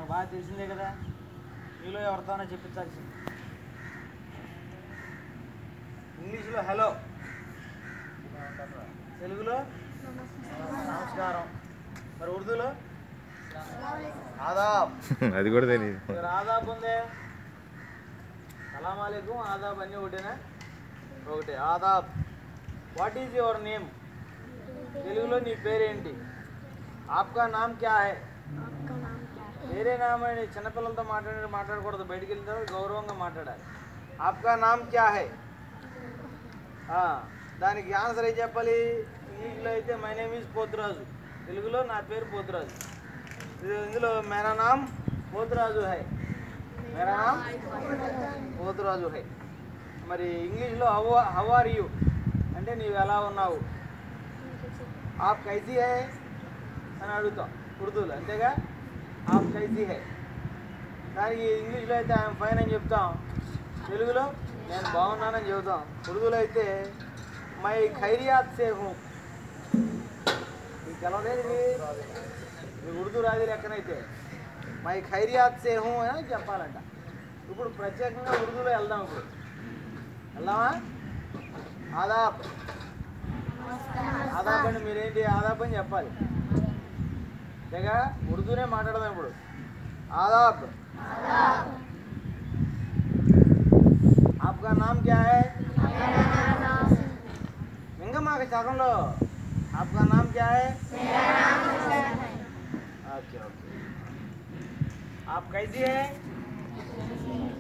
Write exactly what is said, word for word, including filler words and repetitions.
బాగా తెలిసిందే కదా. మీలో ఎవరితోనో చెప్పించాల్సింది. ఇంగ్లీష్లో హలో, తెలుగులో నమస్కారం, మరి ఉర్దూలో ఆదాబ్. అది కూడా తెలియదు. ఆదాబ్ ఉందే, సలాం అలైకుం, ఆదాబ్ అన్నీ ఒకటేనా? ఒకటే ఆదాబ్. What is your name? తెలుగులో నీ పేరేంటి? ఆప్కా నామ్ క్యా హై? వేరే నామ్ అని చిన్నపిల్లలతో మాట్లాడి మాట్లాడకూడదు, బయటికి వెళ్ళిన తర్వాత గౌరవంగా మాట్లాడాలి. ఆప్కా నామ్ క్యా హై? దానికి ఆన్సర్ ఏం చెప్పాలి? ఇంగ్లీష్లో అయితే మై నేమ్ ఈజ్ పోతురాజు, తెలుగులో నా పేరు పోతురాజు. ఇందులో మేరా నామ్ పోతురాజు హై, మేరా నామ్ పోతురాజు హై. మరి ఇంగ్లీష్లో హౌ హౌ ఆర్ యూ అంటే నీవు ఎలా ఉన్నావు? ఆప్ కైసీ హై అని అడుగుతాం ఉర్దూలో, అంతేగా ఆప్ కైసీ హై. దానికి ఇంగ్లీష్లో అయితే ఐఎమ్ ఫైన్ అని చెప్తాం, తెలుగులో నేను బాగున్నానని చెబుతాం. ఉర్దూలో అయితే మై ఖైరియాత్ సే హూ. మీకు తెలవలేదు, మీకు ఉర్దూ రాజు లెక్కనైతే మై ఖైరియాత్ సే హూ అని చెప్పాలంట. ఇప్పుడు ప్రత్యేకంగా ఉర్దూలో వెళ్దాం. ఇప్పుడు వెళ్దామా? ఆదాబ్. ఆదాబ్ అంటే మీరేంటి ఆదాబ్ అని చెప్పాలి, అంతేగా ఉర్దూనే మాట్లాడదాం ఇప్పుడు. ఆదాబ్. आपका नाम क्या है? मिंगमा के चाकलो आपका नाम क्या है? मेरा नाम है। Okay okay. आप कैसी है?